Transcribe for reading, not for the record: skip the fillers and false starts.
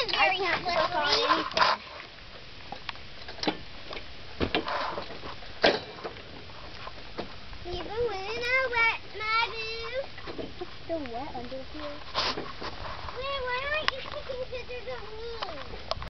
is very slippery. Even when I wet my boots. It's still wet under here. Where, why aren't you taking pictures of me?